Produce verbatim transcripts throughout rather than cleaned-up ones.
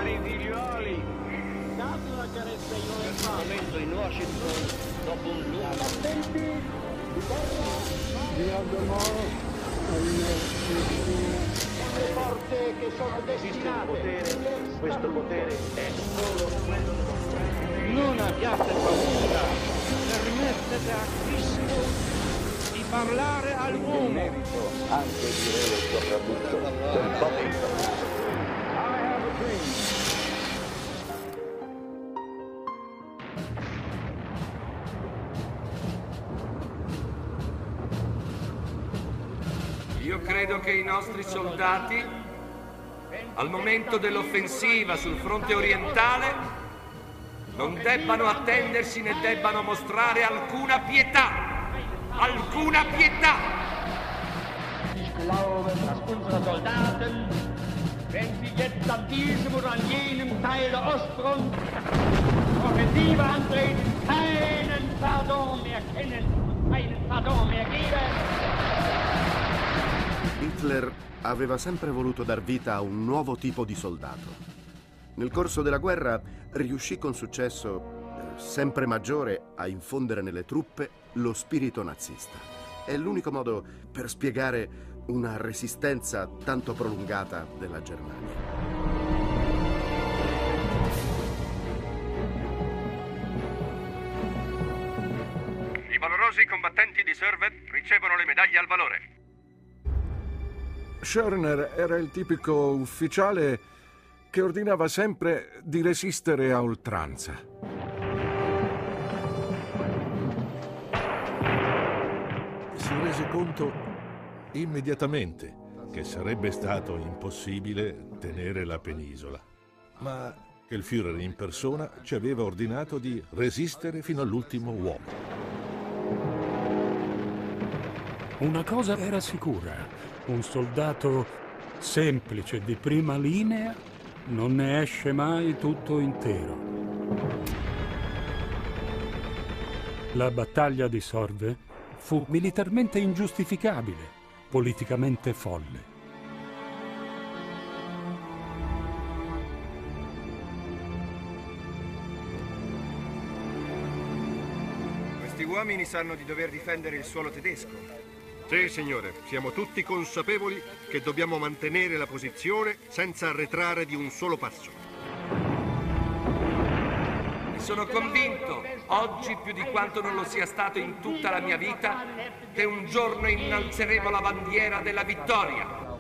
cari figlioli. Date una carezza in questo momento in Washington, dopo un lungo... Attenti! Diamo le porte che sono destinate. Potere, questo potere è solo quello dello... Non abbiate paura, permettete a Cristo di parlare all'uomo. merito anche direi il sopravvento del momento. I have a dream. Io credo che i nostri soldati, al momento dell'offensiva sul fronte orientale, non debbano attendersi né debbano mostrare alcuna pietà. Alcuna pietà! Ich glaube, dass unsere Soldaten, wenn sie jetzt an diesem oder an jenem Teil der Ostfront Offensive antreten, keinen Pardon mehr kennen und keinen Pardon mehr geben. Hitler aveva sempre voluto dar vita a un nuovo tipo di soldato. Nel corso della guerra riuscì con successo eh, sempre maggiore a infondere nelle truppe lo spirito nazista. È l'unico modo per spiegare una resistenza tanto prolungata della Germania. I valorosi combattenti di Servet ricevono le medaglie al valore. Schörner era il tipico ufficiale che ordinava sempre di resistere a oltranza. Si rese conto immediatamente che sarebbe stato impossibile tenere la penisola, ma che il Führer in persona ci aveva ordinato di resistere fino all'ultimo uomo. Una cosa era sicura. Un soldato semplice di prima linea non ne esce mai tutto intero. La battaglia di Sorve fu militarmente ingiustificabile, politicamente folle. Questi uomini sanno di dover difendere il suolo tedesco. Sì, signore, siamo tutti consapevoli che dobbiamo mantenere la posizione senza arretrare di un solo passo. E sono convinto, oggi più di quanto non lo sia stato in tutta la mia vita, che un giorno innalzeremo la bandiera della vittoria.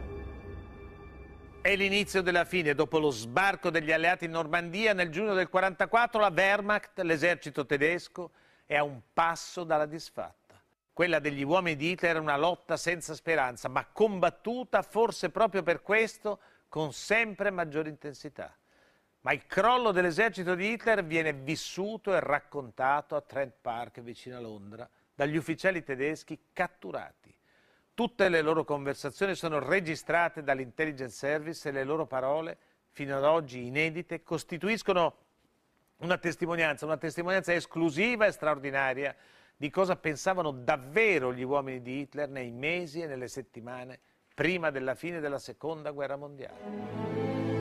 È l'inizio della fine. Dopo lo sbarco degli alleati in Normandia nel giugno del quarantaquattro, la Wehrmacht, l'esercito tedesco, è a un passo dalla disfatta. Quella degli uomini di Hitler era una lotta senza speranza, ma combattuta forse proprio per questo con sempre maggiore intensità. Ma il crollo dell'esercito di Hitler viene vissuto e raccontato a Trent Park, vicino a Londra, dagli ufficiali tedeschi catturati. Tutte le loro conversazioni sono registrate dall'intelligence service e le loro parole, fino ad oggi inedite, costituiscono una testimonianza, una testimonianza esclusiva e straordinaria di cosa pensavano davvero gli uomini di Hitler nei mesi e nelle settimane prima della fine della Seconda Guerra Mondiale.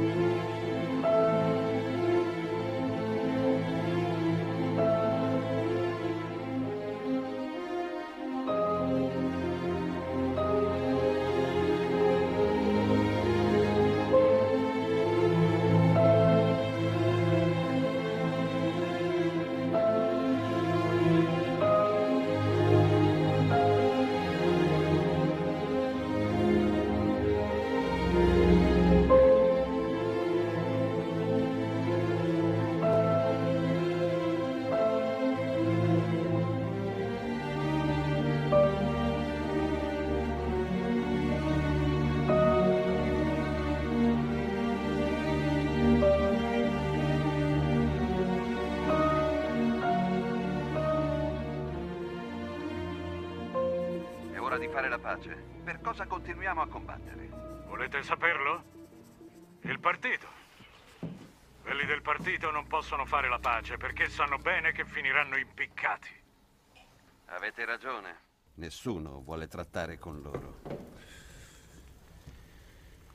Di fare la pace. Per cosa continuiamo a combattere? Volete saperlo? Il partito. Quelli del partito non possono fare la pace perché sanno bene che finiranno impiccati. Avete ragione. Nessuno vuole trattare con loro.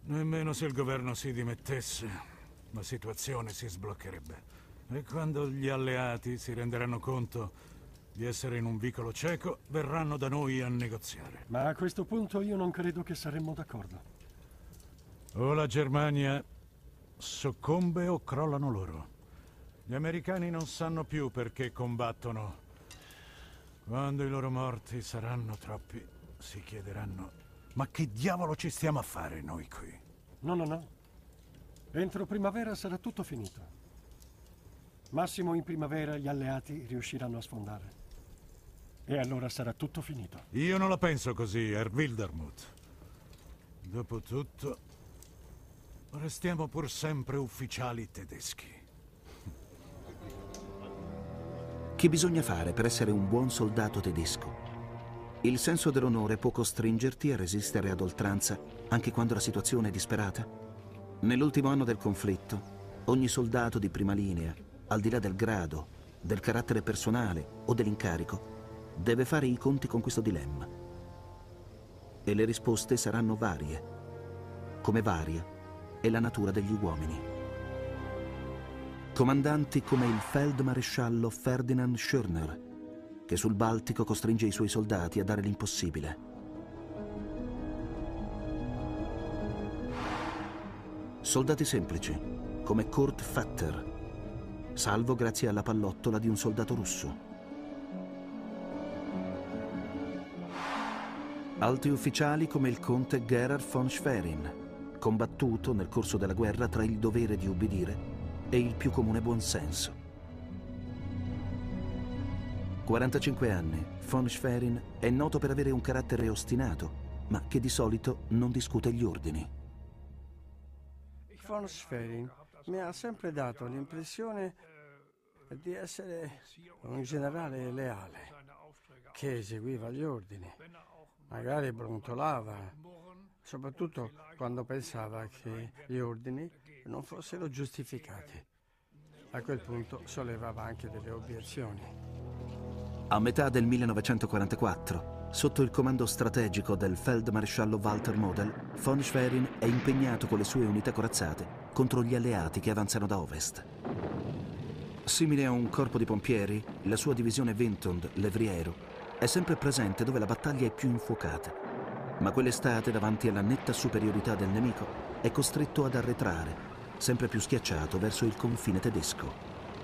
Nemmeno se il governo si dimettesse, la situazione si sbloccherebbe. E quando gli alleati si renderanno conto di essere in un vicolo cieco, verranno da noi a negoziare. Ma a questo punto io non credo che saremmo d'accordo. O la Germania soccombe o crollano loro. Gli americani non sanno più perché combattono. Quando i loro morti saranno troppi, si chiederanno: ma che diavolo ci stiamo a fare noi qui? No, no, no. Entro primavera sarà tutto finito. Massimo in primavera gli alleati riusciranno a sfondare. E allora sarà tutto finito. Io non la penso così, Herr Wildermuth. Dopotutto, restiamo pur sempre ufficiali tedeschi. Che bisogna fare per essere un buon soldato tedesco? Il senso dell'onore può costringerti a resistere ad oltranza anche quando la situazione è disperata? Nell'ultimo anno del conflitto, ogni soldato di prima linea, al di là del grado, del carattere personale o dell'incarico, deve fare i conti con questo dilemma. E le risposte saranno varie, come varia è la natura degli uomini. Comandanti come il feldmaresciallo Ferdinand Schörner, che sul Baltico costringe i suoi soldati a dare l'impossibile. Soldati semplici, come Kurt Vatter, salvo grazie alla pallottola di un soldato russo. Alti ufficiali come il conte Gerhard von Schwerin, combattuto nel corso della guerra tra il dovere di ubbidire e il più comune buonsenso. quarantacinque anni, von Schwerin è noto per avere un carattere ostinato, ma che di solito non discute gli ordini. Von Schwerin mi ha sempre dato l'impressione di essere un generale leale, che eseguiva gli ordini. Magari brontolava, soprattutto quando pensava che gli ordini non fossero giustificati. A quel punto sollevava anche delle obiezioni. A metà del millenovecentoquarantaquattro, sotto il comando strategico del feldmaresciallo Walter Model, von Schwerin è impegnato con le sue unità corazzate contro gli alleati che avanzano da ovest. Simile a un corpo di pompieri, la sua divisione Wintond, levriero, è sempre presente dove la battaglia è più infuocata, ma quell'estate, davanti alla netta superiorità del nemico, è costretto ad arretrare, sempre più schiacciato verso il confine tedesco.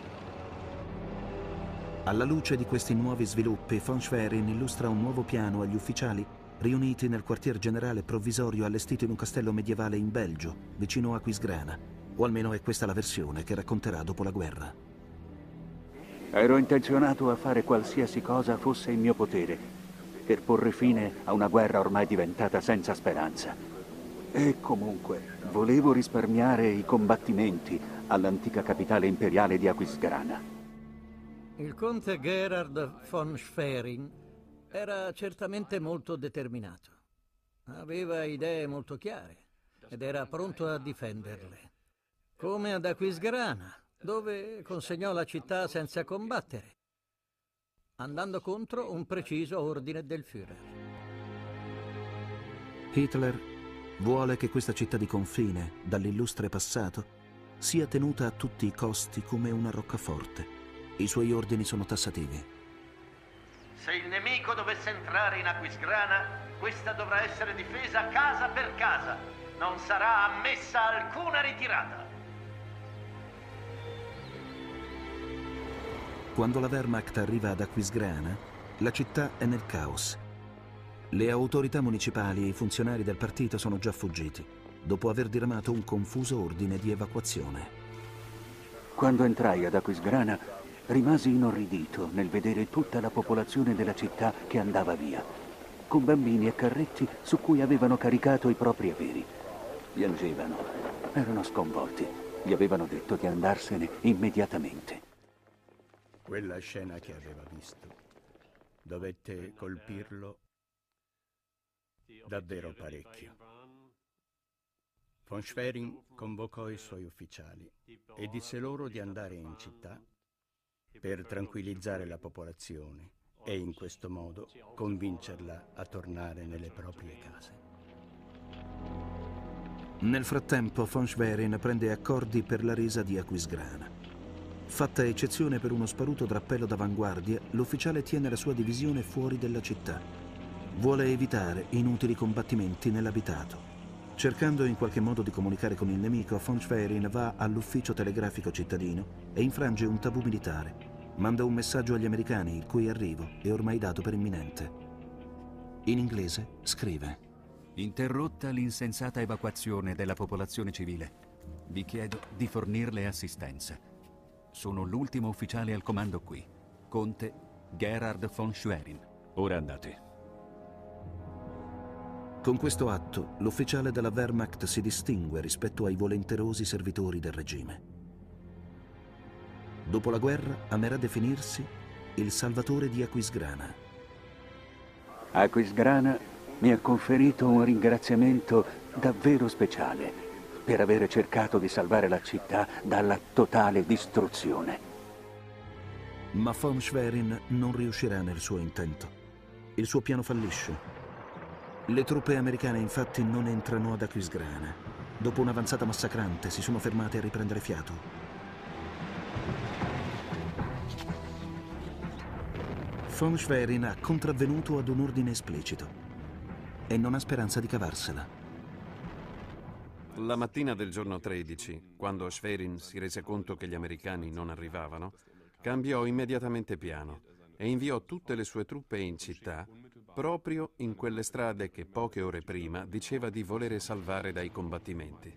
Alla luce di questi nuovi sviluppi, von Schwerin illustra un nuovo piano agli ufficiali riuniti nel quartier generale provvisorio allestito in un castello medievale in Belgio, vicino a Aquisgrana, o almeno è questa la versione che racconterà dopo la guerra. Ero intenzionato a fare qualsiasi cosa fosse in mio potere per porre fine a una guerra ormai diventata senza speranza. E comunque volevo risparmiare i combattimenti all'antica capitale imperiale di Aquisgrana. Il conte Gerhard von Schwerin era certamente molto determinato. Aveva idee molto chiare ed era pronto a difenderle. Come ad Aquisgrana, dove consegnò la città senza combattere, andando contro un preciso ordine del Führer. Hitler vuole che questa città di confine, dall'illustre passato, sia tenuta a tutti i costi come una roccaforte. I suoi ordini sono tassativi. Se il nemico dovesse entrare in Aquisgrana, questa dovrà essere difesa casa per casa. Non sarà ammessa alcuna ritirata. Quando la Wehrmacht arriva ad Aquisgrana, la città è nel caos. Le autorità municipali e i funzionari del partito sono già fuggiti, dopo aver diramato un confuso ordine di evacuazione. Quando entrai ad Aquisgrana, rimasi inorridito nel vedere tutta la popolazione della città che andava via, con bambini e carretti su cui avevano caricato i propri averi. Piangevano, erano sconvolti, gli avevano detto di andarsene immediatamente. Quella scena che aveva visto dovette colpirlo davvero parecchio. Von Schwerin convocò i suoi ufficiali e disse loro di andare in città per tranquillizzare la popolazione e in questo modo convincerla a tornare nelle proprie case. Nel frattempo von Schwerin prende accordi per la resa di Aquisgrana. Fatta eccezione per uno sparuto drappello d'avanguardia, l'ufficiale tiene la sua divisione fuori dalla città. Vuole evitare inutili combattimenti nell'abitato. Cercando in qualche modo di comunicare con il nemico, von Schwerin va all'ufficio telegrafico cittadino e infrange un tabù militare. Manda un messaggio agli americani, il cui arrivo è ormai dato per imminente. In inglese scrive: interrotta l'insensata evacuazione della popolazione civile. Vi chiedo di fornirle assistenza. Sono l'ultimo ufficiale al comando qui, Conte Gerhard von Schwerin. Ora andate. Con questo atto, l'ufficiale della Wehrmacht si distingue rispetto ai volenterosi servitori del regime. Dopo la guerra amerà definirsi il salvatore di Aquisgrana. Aquisgrana mi ha conferito un ringraziamento davvero speciale per aver cercato di salvare la città dalla totale distruzione. Ma von Schwerin non riuscirà nel suo intento. Il suo piano fallisce. Le truppe americane infatti non entrano ad Aquisgrana. Dopo un'avanzata massacrante si sono fermate a riprendere fiato. Von Schwerin ha contravvenuto ad un ordine esplicito e non ha speranza di cavarsela. La mattina del giorno tredici, quando Schwerin si rese conto che gli americani non arrivavano, cambiò immediatamente piano e inviò tutte le sue truppe in città proprio in quelle strade che poche ore prima diceva di volere salvare dai combattimenti.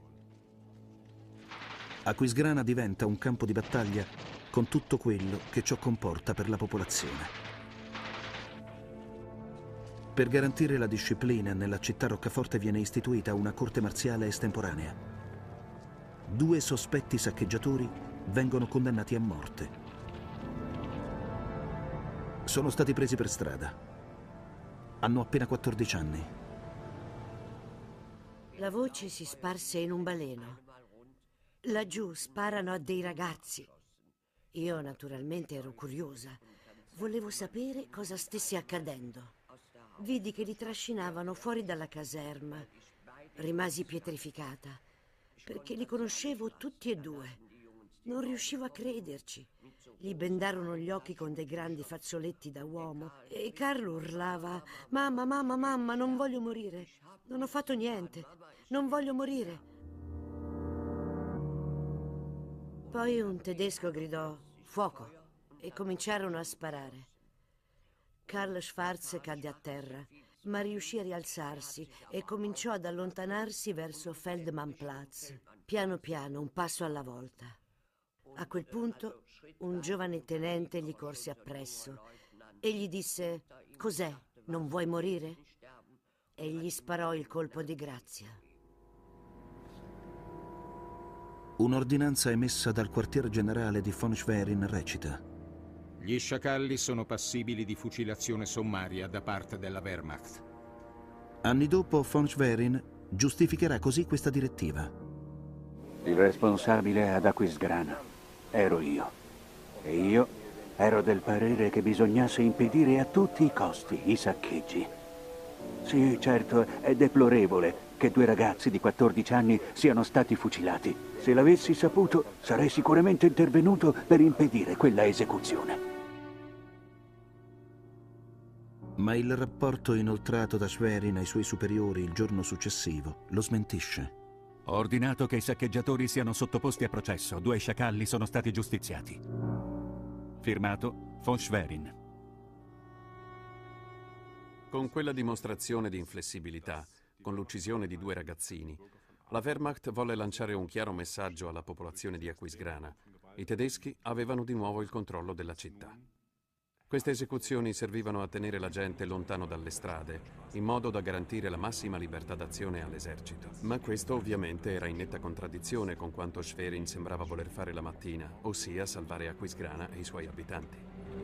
Aquisgrana diventa un campo di battaglia con tutto quello che ciò comporta per la popolazione. Per garantire la disciplina, nella città roccaforte viene istituita una corte marziale estemporanea. Due sospetti saccheggiatori vengono condannati a morte. Sono stati presi per strada. Hanno appena quattordici anni. La voce si sparse in un baleno. Laggiù sparano a dei ragazzi. Io naturalmente ero curiosa. Volevo sapere cosa stesse accadendo. Vidi che li trascinavano fuori dalla caserma. Rimasi pietrificata, perché li conoscevo tutti e due. Non riuscivo a crederci. Gli bendarono gli occhi con dei grandi fazzoletti da uomo e Carlo urlava: «Mamma, mamma, mamma, non voglio morire. Non ho fatto niente. Non voglio morire». Poi un tedesco gridò «Fuoco!» e cominciarono a sparare. Karl Schwarz cadde a terra, ma riuscì a rialzarsi e cominciò ad allontanarsi verso Feldmannplatz, piano piano, un passo alla volta. A quel punto un giovane tenente gli corse appresso e gli disse: «Cos'è? Non vuoi morire?» E gli sparò il colpo di grazia. Un'ordinanza emessa dal quartier generale di von Schwerin recita: gli sciacalli sono passibili di fucilazione sommaria da parte della Wehrmacht. Anni dopo, von Schwerin giustificherà così questa direttiva. Il responsabile ad Aquisgrana ero io. E io ero del parere che bisognasse impedire a tutti i costi i saccheggi. Sì, certo, è deplorevole che due ragazzi di quattordici anni siano stati fucilati. Se l'avessi saputo, sarei sicuramente intervenuto per impedire quella esecuzione. Ma il rapporto inoltrato da Schwerin ai suoi superiori il giorno successivo lo smentisce. Ho ordinato che i saccheggiatori siano sottoposti a processo. Due sciacalli sono stati giustiziati. Firmato von Schwerin. Con quella dimostrazione di inflessibilità, con l'uccisione di due ragazzini, la Wehrmacht volle lanciare un chiaro messaggio alla popolazione di Aquisgrana. I tedeschi avevano di nuovo il controllo della città. Queste esecuzioni servivano a tenere la gente lontano dalle strade, in modo da garantire la massima libertà d'azione all'esercito. Ma questo ovviamente era in netta contraddizione con quanto Schwerin sembrava voler fare la mattina, ossia salvare Aquisgrana e i suoi abitanti.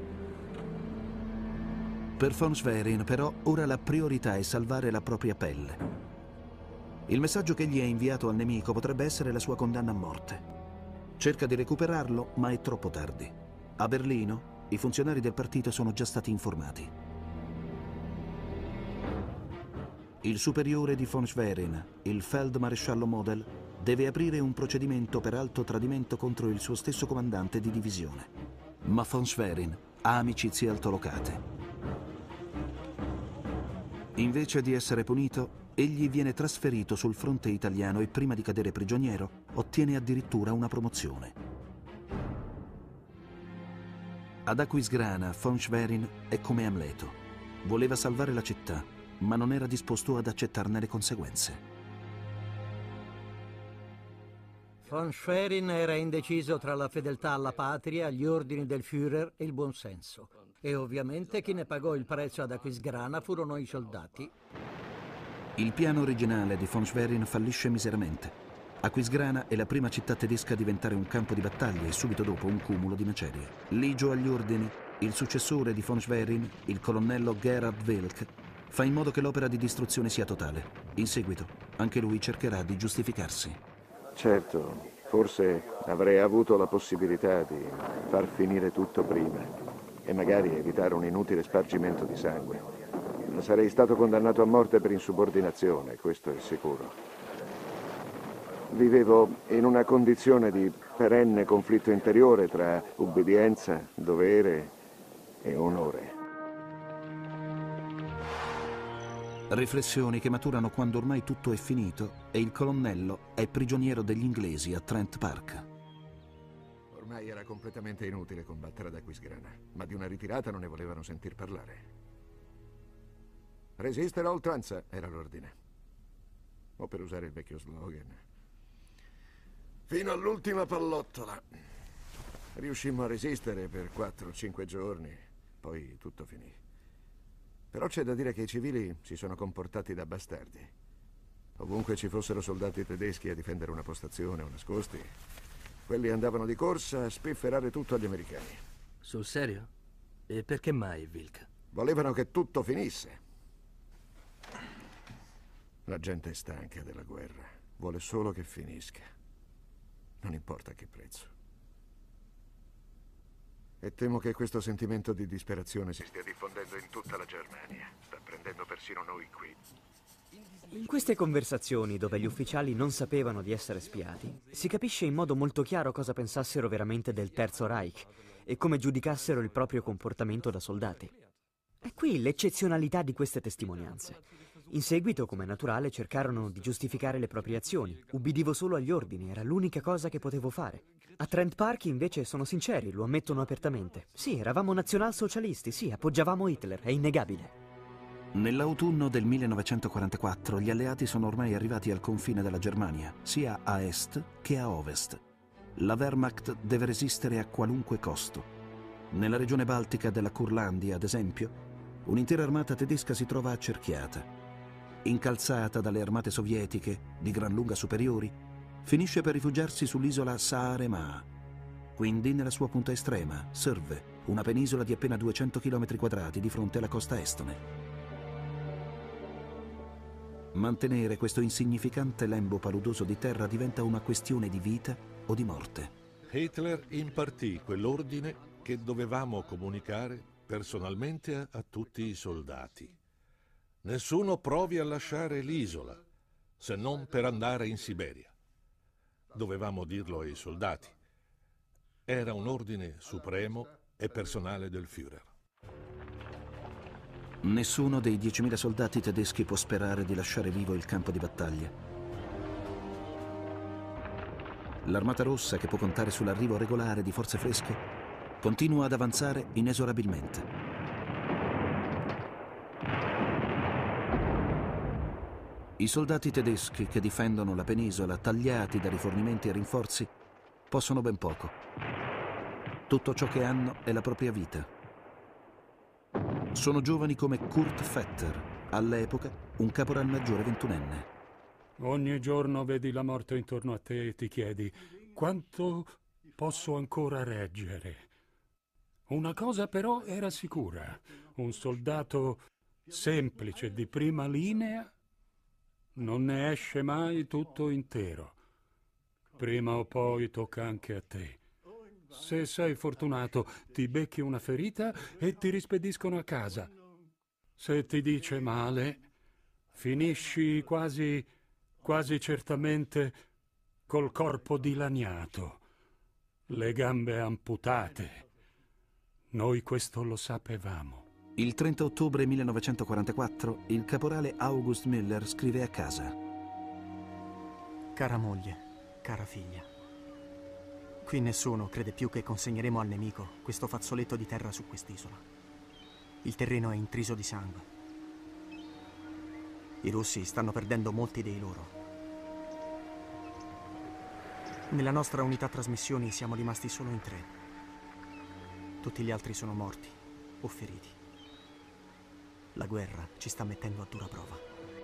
Per von Schwerin, però, ora la priorità è salvare la propria pelle. Il messaggio che gli è inviato al nemico potrebbe essere la sua condanna a morte. Cerca di recuperarlo, ma è troppo tardi. A Berlino, i funzionari del partito sono già stati informati. Il superiore di von Schwerin, il feldmaresciallo Model, deve aprire un procedimento per alto tradimento contro il suo stesso comandante di divisione. Ma von Schwerin ha amicizie altolocate. Invece di essere punito, egli viene trasferito sul fronte italiano e prima di cadere prigioniero ottiene addirittura una promozione. Ad Aquisgrana, von Schwerin è come Amleto. Voleva salvare la città, ma non era disposto ad accettarne le conseguenze. Von Schwerin era indeciso tra la fedeltà alla patria, gli ordini del Führer e il buonsenso. E ovviamente chi ne pagò il prezzo ad Aquisgrana furono i soldati. Il piano originale di von Schwerin fallisce miseramente. Aquisgrana è la prima città tedesca a diventare un campo di battaglia e subito dopo un cumulo di macerie. Ligio agli ordini, il successore di von Schwerin, il colonnello Gerhard Wilk, fa in modo che l'opera di distruzione sia totale. In seguito, anche lui cercherà di giustificarsi. Certo, forse avrei avuto la possibilità di far finire tutto prima e magari evitare un inutile spargimento di sangue. Ma sarei stato condannato a morte per insubordinazione, questo è sicuro. Vivevo in una condizione di perenne conflitto interiore tra ubbidienza, dovere e onore. Riflessioni che maturano quando ormai tutto è finito e il colonnello è prigioniero degli inglesi a Trent Park. Ormai era completamente inutile combattere ad Aquisgrana, ma di una ritirata non ne volevano sentir parlare. Resistere a oltranza era l'ordine. O per usare il vecchio slogan, fino all'ultima pallottola. Riuscimmo a resistere per quattro o cinque giorni, poi tutto finì. Però c'è da dire che i civili si sono comportati da bastardi. Ovunque ci fossero soldati tedeschi a difendere una postazione o nascosti, quelli andavano di corsa a spifferare tutto agli americani. Sul serio? E perché mai, Wilk? Volevano che tutto finisse. La gente è stanca della guerra, vuole solo che finisca. Non importa a che prezzo. E temo che questo sentimento di disperazione si stia diffondendo in tutta la Germania. Sta prendendo persino noi qui. In queste conversazioni, dove gli ufficiali non sapevano di essere spiati, si capisce in modo molto chiaro cosa pensassero veramente del Terzo Reich e come giudicassero il proprio comportamento da soldati. È qui l'eccezionalità di queste testimonianze. In seguito, come è naturale, cercarono di giustificare le proprie azioni. Ubbidivo solo agli ordini, era l'unica cosa che potevo fare. A Trent Park invece sono sinceri, lo ammettono apertamente. Sì, eravamo nazionalsocialisti, sì, appoggiavamo Hitler, è innegabile. Nell'autunno del millenovecentoquarantaquattro gli alleati sono ormai arrivati al confine della Germania, sia a est che a ovest. La Wehrmacht deve resistere a qualunque costo. Nella regione baltica della Curlandia, ad esempio, un'intera armata tedesca si trova accerchiata. Incalzata dalle armate sovietiche, di gran lunga superiori, finisce per rifugiarsi sull'isola Saaremaa, quindi nella sua punta estrema, Sörve, una penisola di appena duecento chilometri quadrati di fronte alla costa estone. Mantenere questo insignificante lembo paludoso di terra diventa una questione di vita o di morte. Hitler impartì quell'ordine che dovevamo comunicare personalmente a, a tutti i soldati. Nessuno provi a lasciare l'isola, se non per andare in Siberia. Dovevamo dirlo ai soldati. Era un ordine supremo e personale del Führer. Nessuno dei diecimila soldati tedeschi può sperare di lasciare vivo il campo di battaglia. L'Armata Rossa, che può contare sull'arrivo regolare di forze fresche, continua ad avanzare inesorabilmente. I soldati tedeschi che difendono la penisola, tagliati da rifornimenti e rinforzi, possono ben poco. Tutto ciò che hanno è la propria vita. Sono giovani come Kurt Vetter, all'epoca un caporalmaggiore ventunenne. Ogni giorno vedi la morte intorno a te e ti chiedi quanto posso ancora reggere. Una cosa però era sicura: un soldato semplice di prima linea non ne esce mai tutto intero. Prima o poi tocca anche a te. Se sei fortunato, ti becchi una ferita e ti rispediscono a casa. Se ti dice male, finisci quasi, quasi certamente col corpo dilaniato, le gambe amputate. Noi questo lo sapevamo. Il trenta ottobre millenovecentoquarantaquattro il caporale August Müller scrive a casa: Cara moglie, cara figlia, qui nessuno crede più che consegneremo al nemico questo fazzoletto di terra su quest'isola. Il terreno è intriso di sangue. I russi stanno perdendo molti dei loro. Nella nostra unità trasmissioni siamo rimasti solo in tre. Tutti gli altri sono morti o feriti. La guerra ci sta mettendo a dura prova.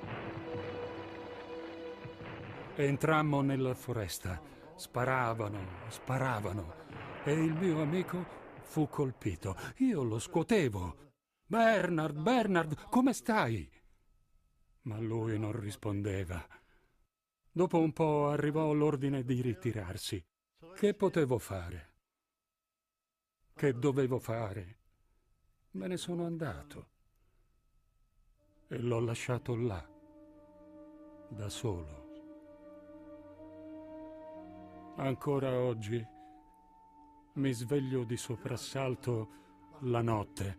Entrammo nella foresta. Sparavano, sparavano. E il mio amico fu colpito. Io lo scuotevo. Bernard, Bernard, come stai? Ma lui non rispondeva. Dopo un po' arrivò l'ordine di ritirarsi. Che potevo fare? Che dovevo fare? Me ne sono andato. E l'ho lasciato là, da solo. Ancora oggi mi sveglio di soprassalto la notte,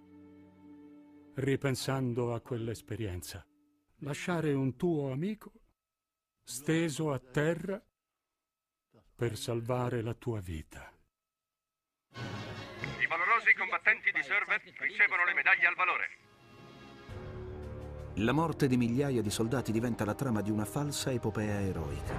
ripensando a quell'esperienza. Lasciare un tuo amico steso a terra per salvare la tua vita. I valorosi combattenti di Servet ricevono le medaglie al valore. La morte di migliaia di soldati diventa la trama di una falsa epopea eroica.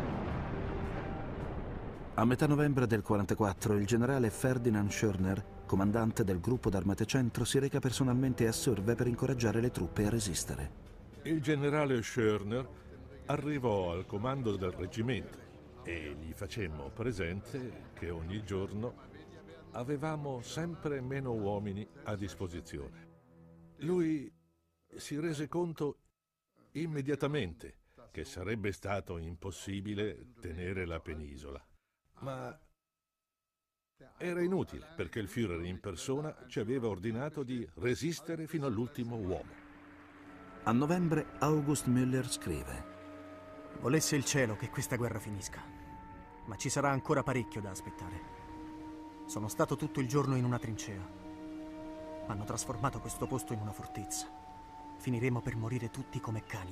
A metà novembre del quarantaquattro il generale Ferdinand Schörner, comandante del gruppo d'armate centro, si reca personalmente a Sörve per incoraggiare le truppe a resistere. Il generale Schörner arrivò al comando del reggimento e gli facemmo presente che ogni giorno avevamo sempre meno uomini a disposizione. Lui si rese conto immediatamente che sarebbe stato impossibile tenere la penisola, ma era inutile perché il Führer in persona ci aveva ordinato di resistere fino all'ultimo uomo. A novembre August Müller scrive: Volesse il cielo che questa guerra finisca, ma ci sarà ancora parecchio da aspettare. Sono stato tutto il giorno in una trincea. Hanno trasformato questo posto in una fortezza. Finiremo per morire tutti come cani.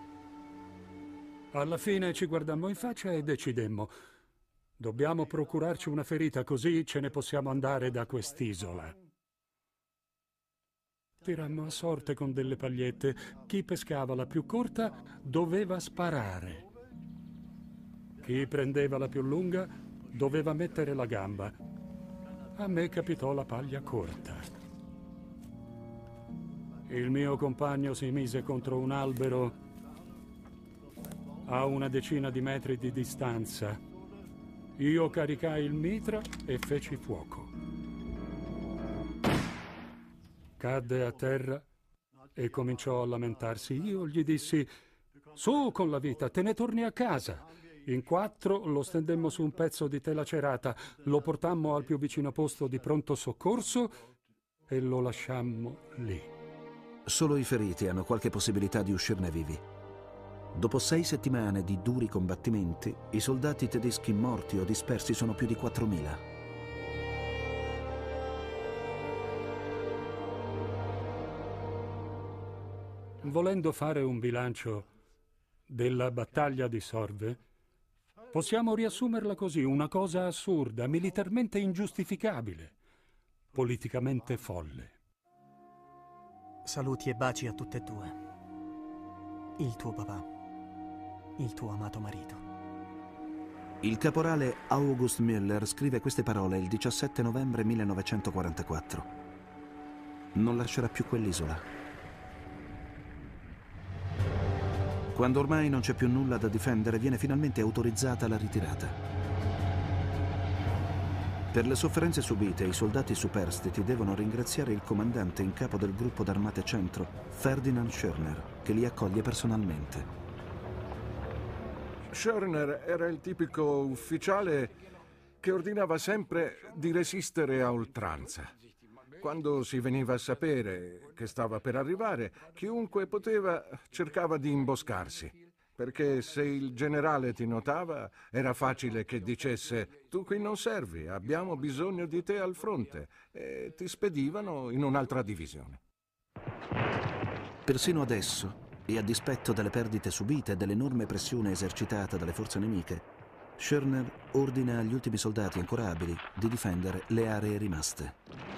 Alla fine ci guardammo in faccia e decidemmo: dobbiamo procurarci una ferita, così ce ne possiamo andare da quest'isola. Tirammo a sorte con delle pagliette. Chi pescava la più corta doveva sparare. Chi prendeva la più lunga doveva mettere la gamba. A me capitò la paglia corta. Il mio compagno si mise contro un albero a una decina di metri di distanza. Io caricai il mitra e feci fuoco. Cadde a terra e cominciò a lamentarsi. Io gli dissi: su con la vita, te ne torni a casa. In quattro lo stendemmo su un pezzo di tela cerata, lo portammo al più vicino posto di pronto soccorso e lo lasciammo lì. Solo i feriti hanno qualche possibilità di uscirne vivi. Dopo sei settimane di duri combattimenti, i soldati tedeschi morti o dispersi sono più di quattromila. Volendo fare un bilancio della battaglia di Sorve, possiamo riassumerla così: una cosa assurda, militarmente ingiustificabile, politicamente folle. Saluti e baci a tutte e due. Il tuo papà, il tuo amato marito. Il caporale August Müller scrive queste parole il diciassette novembre millenovecentoquarantaquattro. Non lascerà più quell'isola. Quando ormai non c'è più nulla da difendere, viene finalmente autorizzata la ritirata. Per le sofferenze subite, i soldati superstiti devono ringraziare il comandante in capo del gruppo d'armate centro, Ferdinand Schörner, che li accoglie personalmente. Schörner era il tipico ufficiale che ordinava sempre di resistere a oltranza. quando si veniva a sapere che stava per arrivare, chiunque poteva cercava di imboscarsi, perché se il generale ti notava era facile che dicesse «Tu qui non servi, abbiamo bisogno di te al fronte», e ti spedivano in un'altra divisione. Persino adesso, e a dispetto delle perdite subite e dell'enorme pressione esercitata dalle forze nemiche, Schörner ordina agli ultimi soldati ancora abili di difendere le aree rimaste.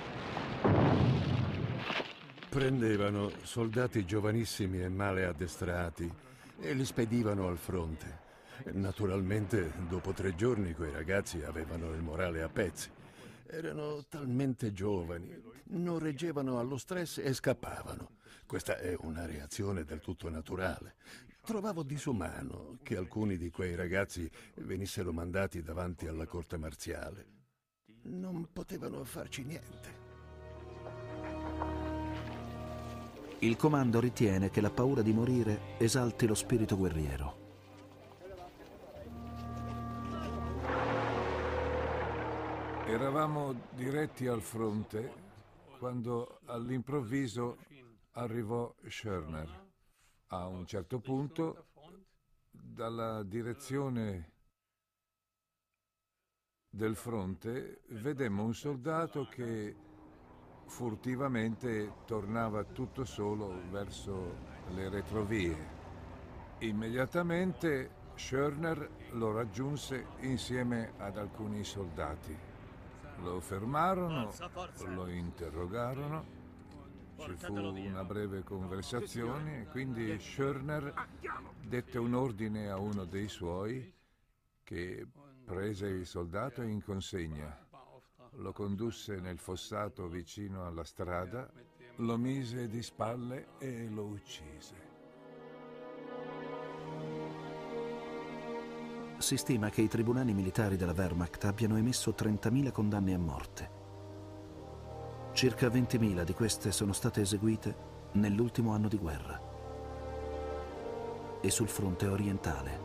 Prendevano soldati giovanissimi e male addestrati e li spedivano al fronte. Naturalmente, dopo tre giorni quei ragazzi avevano il morale a pezzi. Erano talmente giovani, non reggevano allo stress e scappavano. Questa è una reazione del tutto naturale. Trovavo disumano che alcuni di quei ragazzi venissero mandati davanti alla corte marziale. Non potevano farci niente. Il comando ritiene che la paura di morire esalti lo spirito guerriero. Eravamo diretti al fronte quando all'improvviso arrivò Schörner. A un certo punto, dalla direzione del fronte, vedemmo un soldato che furtivamente tornava tutto solo verso le retrovie. Immediatamente Schörner lo raggiunse insieme ad alcuni soldati. Lo fermarono, lo interrogarono, ci fu una breve conversazione e quindi Schörner dette un ordine a uno dei suoi che prese il soldato in consegna, lo condusse nel fossato vicino alla strada, lo mise di spalle e lo uccise. Si stima che i tribunali militari della Wehrmacht abbiano emesso trentamila condanne a morte. Circa ventimila di queste sono state eseguite nell'ultimo anno di guerra e sul fronte orientale.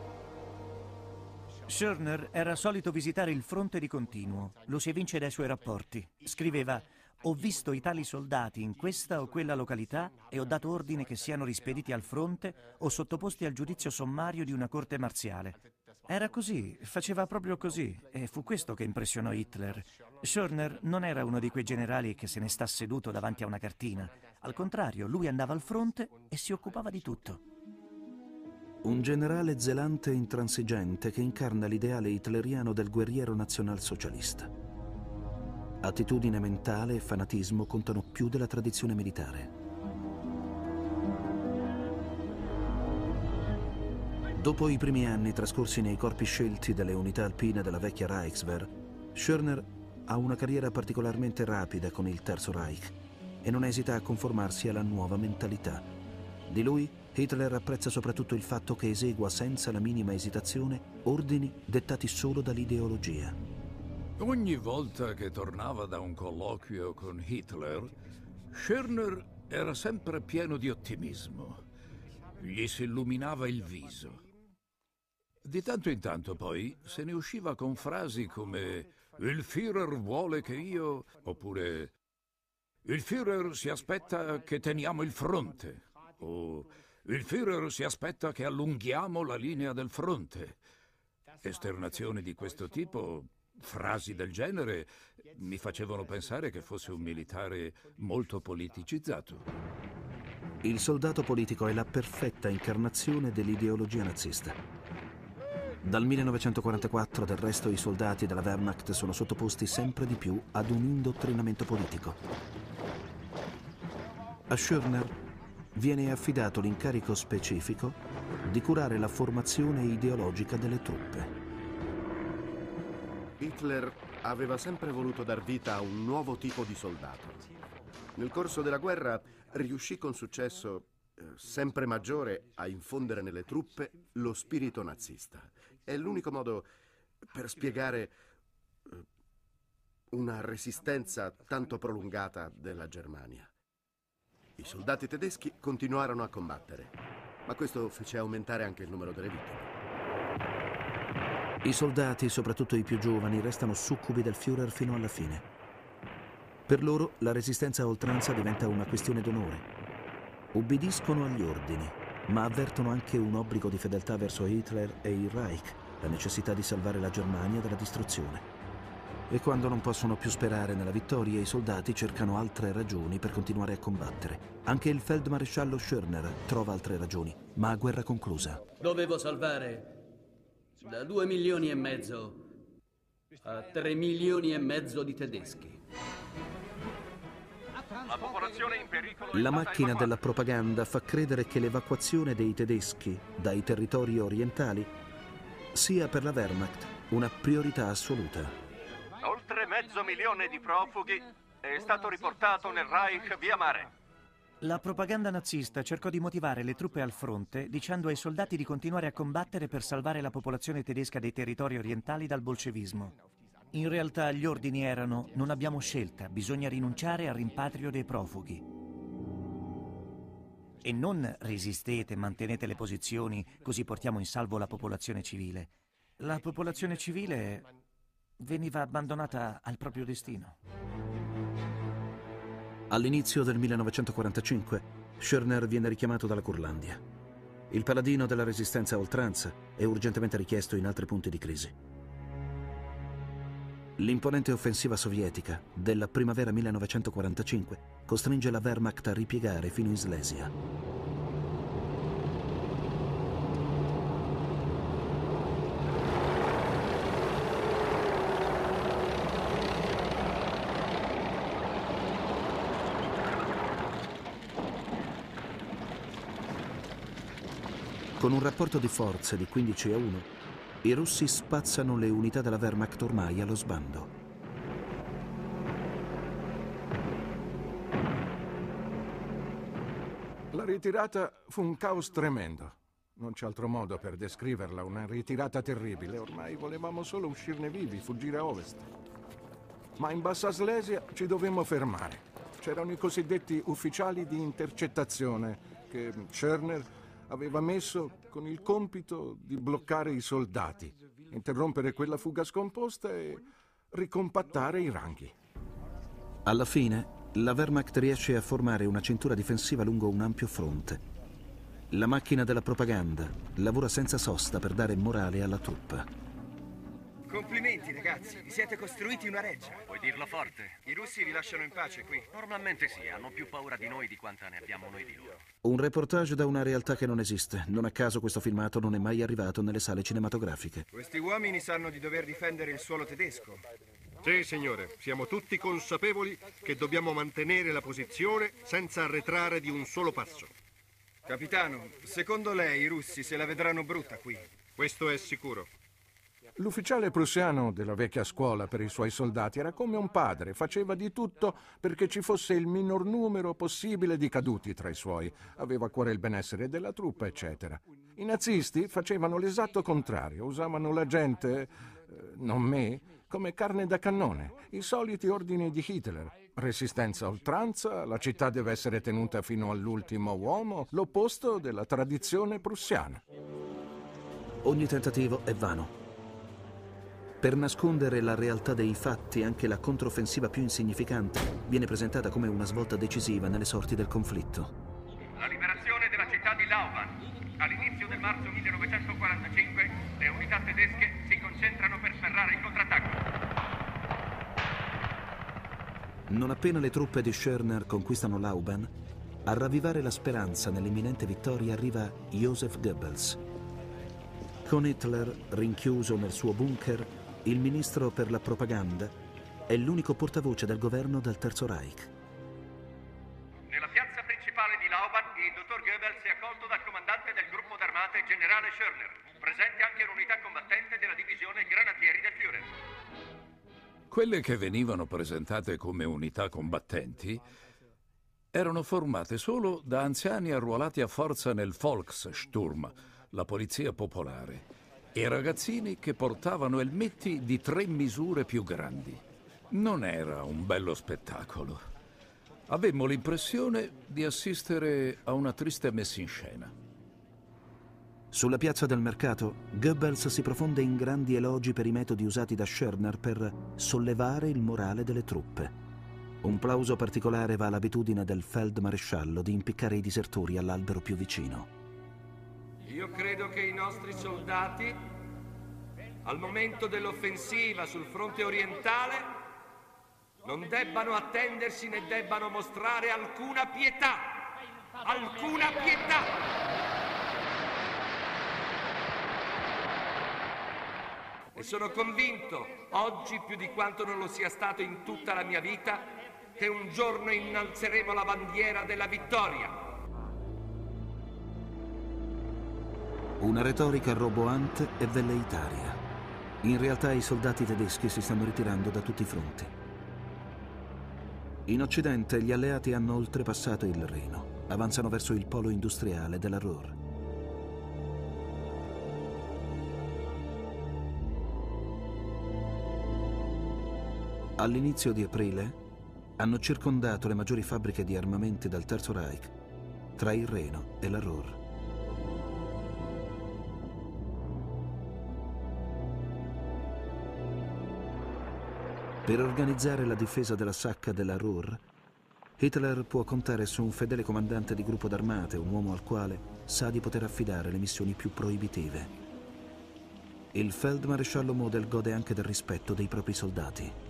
Schörner era solito visitare il fronte di continuo, lo si evince dai suoi rapporti. Scriveva: «Ho visto i tali soldati in questa o quella località e ho dato ordine che siano rispediti al fronte o sottoposti al giudizio sommario di una corte marziale». Era così, faceva proprio così, e fu questo che impressionò Hitler. Schörner non era uno di quei generali che se ne sta seduto davanti a una cartina. Al contrario, lui andava al fronte e si occupava di tutto. Un generale zelante e intransigente che incarna l'ideale hitleriano del guerriero nazionalsocialista. Attitudine mentale e fanatismo contano più della tradizione militare. Dopo i primi anni trascorsi nei corpi scelti delle unità alpine della vecchia Reichswehr, Schörner ha una carriera particolarmente rapida con il Terzo Reich e non esita a conformarsi alla nuova mentalità. Di lui, Hitler apprezza soprattutto il fatto che esegua senza la minima esitazione ordini dettati solo dall'ideologia. Ogni volta che tornava da un colloquio con Hitler, Schörner era sempre pieno di ottimismo. Gli si illuminava il viso. Di tanto in tanto poi se ne usciva con frasi come «Il Führer vuole che io» oppure «Il Führer si aspetta che teniamo il fronte» o «Il Führer si aspetta che allunghiamo la linea del fronte». Esternazioni di questo tipo, frasi del genere, mi facevano pensare che fosse un militare molto politicizzato. Il soldato politico è la perfetta incarnazione dell'ideologia nazista. Dal millenovecentoquarantaquattro, del resto, i soldati della Wehrmacht sono sottoposti sempre di più ad un indottrinamento politico. A Schörner viene affidato l'incarico specifico di curare la formazione ideologica delle truppe. Hitler aveva sempre voluto dar vita a un nuovo tipo di soldato. Nel corso della guerra riuscì con successo eh, sempre maggiore a infondere nelle truppe lo spirito nazista. È l'unico modo per spiegare eh, una resistenza tanto prolungata della Germania. I soldati tedeschi continuarono a combattere, ma questo fece aumentare anche il numero delle vittime. I soldati, soprattutto i più giovani, restano succubi del Führer fino alla fine. Per loro la resistenza a oltranza diventa una questione d'onore. Ubbidiscono agli ordini, ma avvertono anche un obbligo di fedeltà verso Hitler e il Reich, la necessità di salvare la Germania dalla distruzione. E quando non possono più sperare nella vittoria, i soldati cercano altre ragioni per continuare a combattere. Anche il feldmaresciallo Schörner trova altre ragioni, ma a guerra conclusa. Dovevo salvare da due milioni e mezzo a tre milioni e mezzo di tedeschi. La popolazione in pericolo. La macchina della propaganda fa credere che l'evacuazione dei tedeschi dai territori orientali sia per la Wehrmacht una priorità assoluta. Oltre mezzo milione di profughi è stato riportato nel Reich via mare. La propaganda nazista cercò di motivare le truppe al fronte dicendo ai soldati di continuare a combattere per salvare la popolazione tedesca dei territori orientali dal bolscevismo. In realtà gli ordini erano: non abbiamo scelta, bisogna rinunciare al rimpatrio dei profughi. E non resistete, mantenete le posizioni, così portiamo in salvo la popolazione civile. La popolazione civile veniva abbandonata al proprio destino. All'inizio del millenovecentoquarantacinque, Schörner viene richiamato dalla Curlandia. Il paladino della resistenza a oltranza è urgentemente richiesto in altri punti di crisi. L'imponente offensiva sovietica della primavera millenovecentoquarantacinque costringe la Wehrmacht a ripiegare fino in Slesia. Con un rapporto di forze di quindici a uno, i russi spazzano le unità della Wehrmacht ormai allo sbando. La ritirata fu un caos tremendo. Non c'è altro modo per descriverla, una ritirata terribile. Ormai volevamo solo uscirne vivi, fuggire a ovest. Ma in Bassa Slesia ci dovemmo fermare. C'erano i cosiddetti ufficiali di intercettazione che Schörner aveva messo con il compito di bloccare i soldati, interrompere quella fuga scomposta e ricompattare i ranghi. Alla fine, la Wehrmacht riesce a formare una cintura difensiva lungo un ampio fronte. La macchina della propaganda lavora senza sosta per dare morale alla truppa. Complimenti, ragazzi, vi siete costruiti una reggia. Puoi dirlo forte. I russi vi lasciano in pace qui. Normalmente sì, hanno più paura di noi di quanta ne abbiamo noi di loro. Un reportage da una realtà che non esiste. Non a caso questo filmato non è mai arrivato nelle sale cinematografiche. Questi uomini sanno di dover difendere il suolo tedesco. Sì, signore, siamo tutti consapevoli che dobbiamo mantenere la posizione senza arretrare di un solo passo. Capitano, secondo lei i russi se la vedranno brutta qui? Questo è sicuro. L'ufficiale prussiano della vecchia scuola per i suoi soldati era come un padre, faceva di tutto perché ci fosse il minor numero possibile di caduti tra i suoi, aveva a cuore il benessere della truppa, eccetera. I nazisti facevano l'esatto contrario, usavano la gente, eh, non me, come carne da cannone, i soliti ordini di Hitler. Resistenza a oltranza, la città deve essere tenuta fino all'ultimo uomo, l'opposto della tradizione prussiana. Ogni tentativo è vano. Per nascondere la realtà dei fatti, anche la controffensiva più insignificante viene presentata come una svolta decisiva nelle sorti del conflitto. La liberazione della città di Lauban. All'inizio del marzo millenovecentoquarantacinque le unità tedesche si concentrano per sferrare il contrattacco. Non appena le truppe di Schörner conquistano Lauban, a ravvivare la speranza nell'imminente vittoria arriva Joseph Goebbels. Con Hitler rinchiuso nel suo bunker, il ministro per la propaganda è l'unico portavoce del governo del Terzo Reich. Nella piazza principale di Lauban, il dottor Goebbels è accolto dal comandante del gruppo d'armate, generale Schörner, presente anche un'unità combattente della divisione granatieri del Führer. Quelle che venivano presentate come unità combattenti erano formate solo da anziani arruolati a forza nel Volkssturm, la polizia popolare, e ragazzini che portavano elmetti di tre misure più grandi. Non era un bello spettacolo. Avemmo l'impressione di assistere a una triste messa in scena. Sulla piazza del mercato, Goebbels si profonde in grandi elogi per i metodi usati da Schörner per sollevare il morale delle truppe. Un plauso particolare va all'abitudine del feldmaresciallo di impiccare i disertori all'albero più vicino. Io credo che i nostri soldati, al momento dell'offensiva sul fronte orientale, non debbano attendersi né debbano mostrare alcuna pietà. Alcuna pietà! E sono convinto, oggi più di quanto non lo sia stato in tutta la mia vita, che un giorno innalzeremo la bandiera della vittoria. Una retorica roboante e velleitaria. In realtà i soldati tedeschi si stanno ritirando da tutti i fronti. In Occidente gli alleati hanno oltrepassato il Reno, avanzano verso il polo industriale della Ruhr. All'inizio di aprile hanno circondato le maggiori fabbriche di armamenti del Terzo Reich, tra il Reno e la Ruhr. Per organizzare la difesa della sacca della Ruhr, Hitler può contare su un fedele comandante di gruppo d'armate, un uomo al quale sa di poter affidare le missioni più proibitive. Il feldmaresciallo Model gode anche del rispetto dei propri soldati.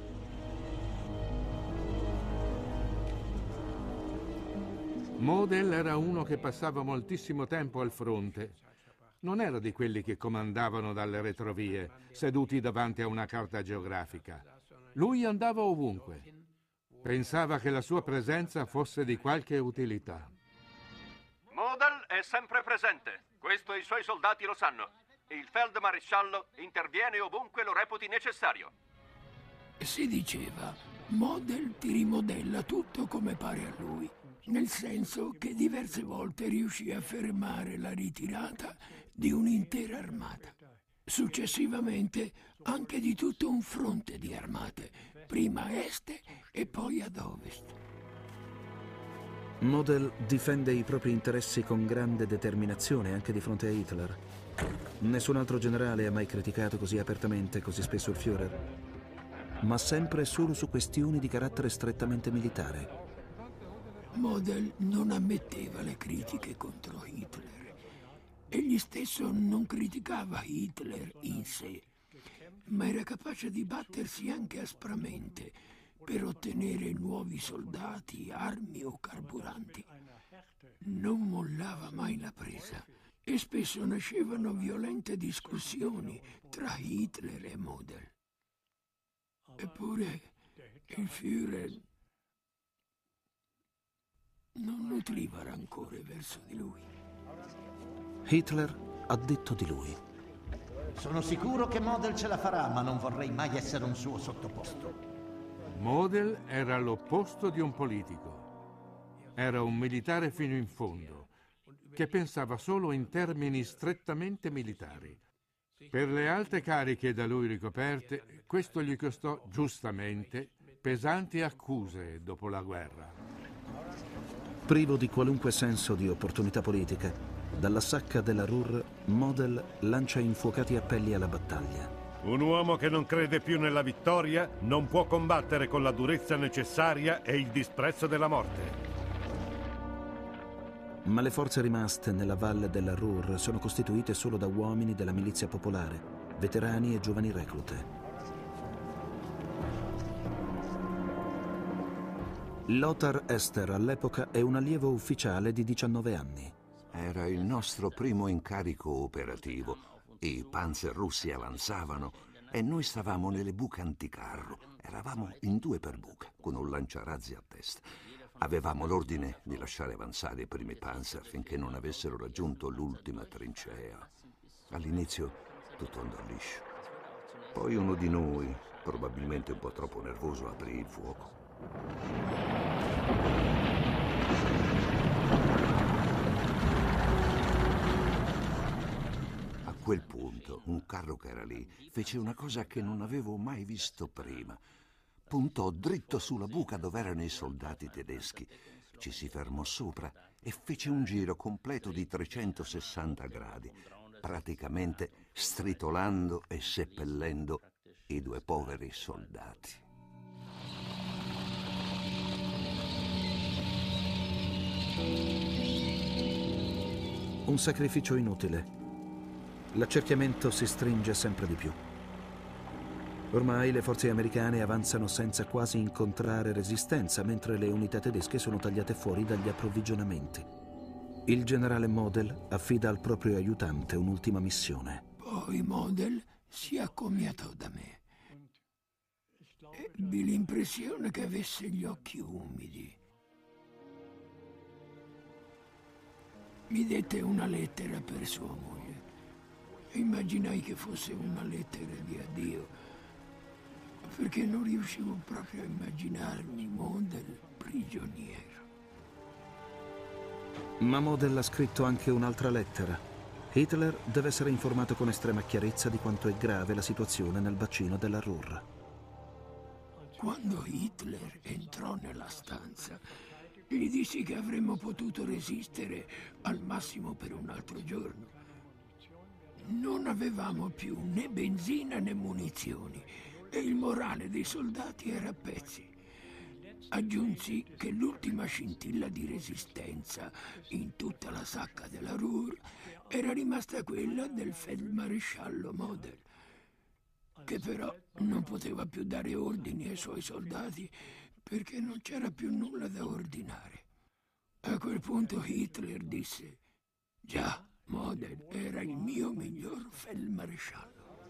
Model era uno che passava moltissimo tempo al fronte. Non era di quelli che comandavano dalle retrovie, seduti davanti a una carta geografica. Lui andava ovunque. Pensava che la sua presenza fosse di qualche utilità. Model è sempre presente. Questo i suoi soldati lo sanno. Il feldmaresciallo interviene ovunque lo reputi necessario. Si diceva, Model ti rimodella tutto come pare a lui. Nel senso che diverse volte riuscì a fermare la ritirata di un'intera armata. Successivamente anche di tutto un fronte di armate, prima a est e poi ad ovest. Model difende i propri interessi con grande determinazione anche di fronte a Hitler. Nessun altro generale ha mai criticato così apertamente, così spesso il Führer, ma sempre solo su questioni di carattere strettamente militare. Model non ammetteva le critiche contro Hitler. Egli stesso non criticava Hitler in sé, ma era capace di battersi anche aspramente per ottenere nuovi soldati, armi o carburanti. Non mollava mai la presa e spesso nascevano violente discussioni tra Hitler e Model. Eppure il Führer non nutriva rancore verso di lui. Hitler ha detto di lui: sono sicuro che Model ce la farà, ma non vorrei mai essere un suo sottoposto. Model era l'opposto di un politico. Era un militare fino in fondo, che pensava solo in termini strettamente militari. Per le alte cariche da lui ricoperte, questo gli costò giustamente pesanti accuse dopo la guerra. Privo di qualunque senso di opportunità politica, dalla sacca della Ruhr, Model lancia infuocati appelli alla battaglia. Un uomo che non crede più nella vittoria non può combattere con la durezza necessaria e il disprezzo della morte. Ma le forze rimaste nella valle della Ruhr sono costituite solo da uomini della milizia popolare, veterani e giovani reclute. Lothar Ester all'epoca è un allievo ufficiale di diciannove anni. Era il nostro primo incarico operativo. I panzer russi avanzavano e noi stavamo nelle buche anticarro. Eravamo in due per buca, con un lanciarazzi a testa. Avevamo l'ordine di lasciare avanzare i primi panzer finché non avessero raggiunto l'ultima trincea. All'inizio tutto andò liscio. Poi uno di noi, probabilmente un po' troppo nervoso, aprì il fuoco. A quel punto un carro che era lì fece una cosa che non avevo mai visto prima. Puntò dritto sulla buca dove erano i soldati tedeschi. Ci si fermò sopra e fece un giro completo di trecentosessanta gradi, praticamente stritolando e seppellendo i due poveri soldati. Un sacrificio inutile. L'accerchiamento si stringe sempre di più. Ormai le forze americane avanzano senza quasi incontrare resistenza, mentre le unità tedesche sono tagliate fuori dagli approvvigionamenti. Il generale Model affida al proprio aiutante un'ultima missione. Poi Model si accomiatò da me. Ebbi l'impressione che avesse gli occhi umidi. Mi dette una lettera per sua moglie. Immaginai che fosse una lettera di addio, perché non riuscivo proprio a immaginarmi Model prigioniero. Ma Model ha scritto anche un'altra lettera. Hitler deve essere informato con estrema chiarezza di quanto è grave la situazione nel bacino della Ruhr. Quando Hitler entrò nella stanza, gli dissi che avremmo potuto resistere al massimo per un altro giorno. Non avevamo più né benzina né munizioni e il morale dei soldati era a pezzi. Aggiunsi che l'ultima scintilla di resistenza in tutta la sacca della Ruhr era rimasta quella del feldmaresciallo Model, che però non poteva più dare ordini ai suoi soldati perché non c'era più nulla da ordinare. A quel punto Hitler disse: già, Model era il mio miglior feldmaresciallo.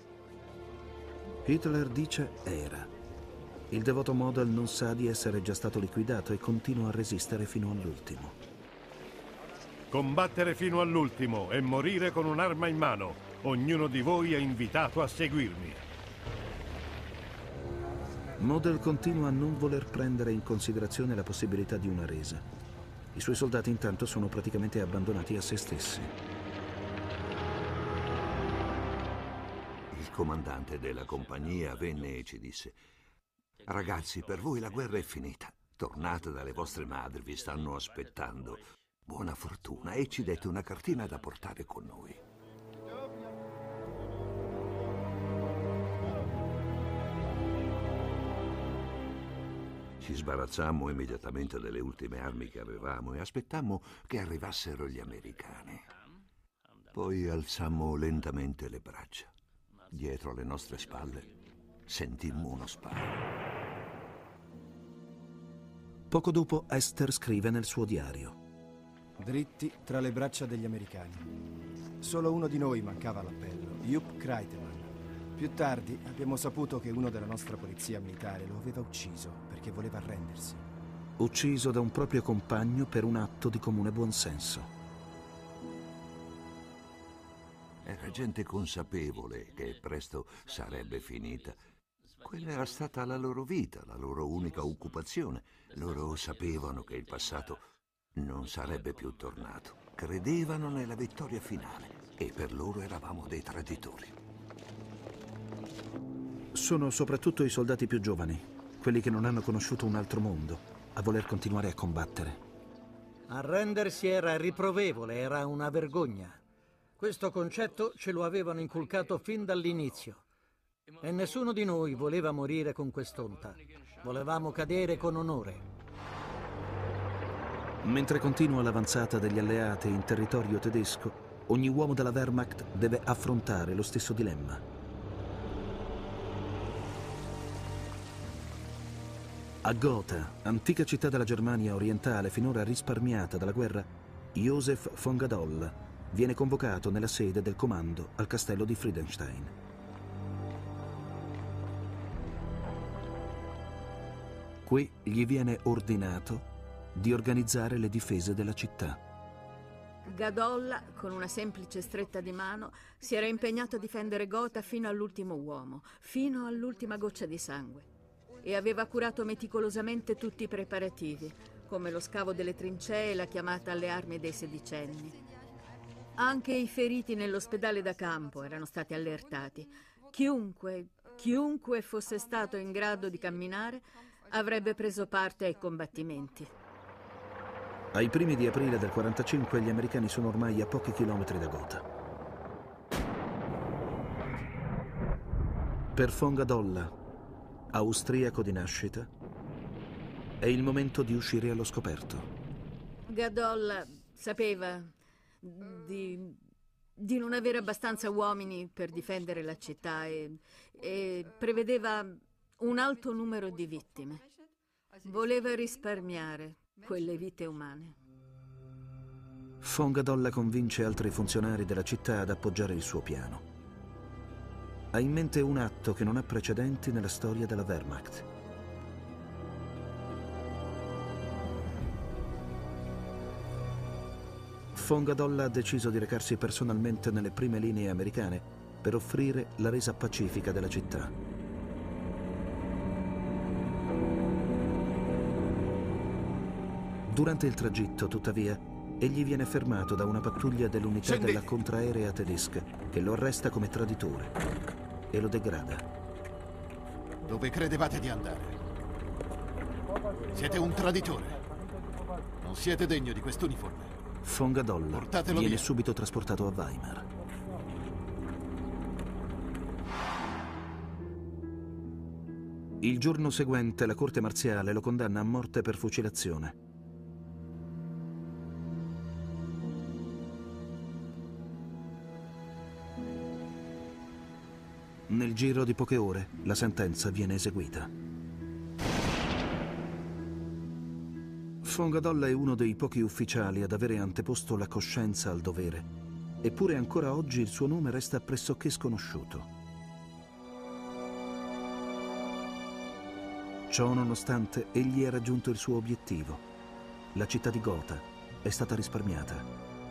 Hitler dice era. Il devoto Model non sa di essere già stato liquidato e continua a resistere fino all'ultimo. Combattere fino all'ultimo e morire con un'arma in mano. Ognuno di voi è invitato a seguirmi. Model continua a non voler prendere in considerazione la possibilità di una resa. I suoi soldati intanto sono praticamente abbandonati a se stessi. Il comandante della compagnia venne e ci disse: ragazzi, per voi la guerra è finita. Tornate dalle vostre madri, vi stanno aspettando. Buona fortuna, e ci dette una cartina da portare con noi. Ci sbarazzammo immediatamente delle ultime armi che avevamo e aspettammo che arrivassero gli americani. Poi alzammo lentamente le braccia. Dietro alle nostre spalle sentimmo uno sparo. Poco dopo Esther scrive nel suo diario: dritti tra le braccia degli americani. Solo uno di noi mancava all'appello, Jupp Kreitemann. Più tardi abbiamo saputo che uno della nostra polizia militare lo aveva ucciso perché voleva arrendersi. Ucciso da un proprio compagno per un atto di comune buonsenso. Era gente consapevole che presto sarebbe finita. Quella era stata la loro vita, la loro unica occupazione. Loro sapevano che il passato non sarebbe più tornato. Credevano nella vittoria finale e per loro eravamo dei traditori. Sono soprattutto i soldati più giovani, quelli che non hanno conosciuto un altro mondo, a voler continuare a combattere. Arrendersi era riprovevole, era una vergogna. Questo concetto ce lo avevano inculcato fin dall'inizio. E nessuno di noi voleva morire con quest'onta. Volevamo cadere con onore. Mentre continua l'avanzata degli alleati in territorio tedesco, ogni uomo della Wehrmacht deve affrontare lo stesso dilemma. A Gotha, antica città della Germania orientale finora risparmiata dalla guerra, Josef von Gadoll viene convocato nella sede del comando al castello di Friedenstein. Qui gli viene ordinato di organizzare le difese della città. Gadoll, con una semplice stretta di mano, si era impegnato a difendere Gotha fino all'ultimo uomo, fino all'ultima goccia di sangue. E aveva curato meticolosamente tutti i preparativi, come lo scavo delle trincee e la chiamata alle armi dei sedicenni. Anche i feriti nell'ospedale da campo erano stati allertati. Chiunque, chiunque fosse stato in grado di camminare avrebbe preso parte ai combattimenti. Ai primi di aprile del quarantacinque gli americani sono ormai a pochi chilometri da Gotha. Per von Gadoll, austriaco di nascita, è il momento di uscire allo scoperto. Gadol sapeva di, di non avere abbastanza uomini per difendere la città e, e prevedeva un alto numero di vittime. Voleva risparmiare quelle vite umane. Von Gadol convince altri funzionari della città ad appoggiare il suo piano. Ha in mente un atto che non ha precedenti nella storia della Wehrmacht. Von Gadol ha deciso di recarsi personalmente nelle prime linee americane per offrire la resa pacifica della città. Durante il tragitto, tuttavia, egli viene fermato da una pattuglia dell'unità Scendi. della contraerea tedesca che lo arresta come traditore e lo degrada. Dove credevate di andare? Siete un traditore. Non siete degno di quest'uniforme. Von Gadol Portatelo viene via. subito trasportato a Weimar. Il giorno seguente la corte marziale lo condanna a morte per fucilazione. Nel giro di poche ore la sentenza viene eseguita. Von Gadol è uno dei pochi ufficiali ad avere anteposto la coscienza al dovere, eppure ancora oggi il suo nome resta pressoché sconosciuto. Ciò nonostante, egli ha raggiunto il suo obiettivo. La città di Gotha è stata risparmiata.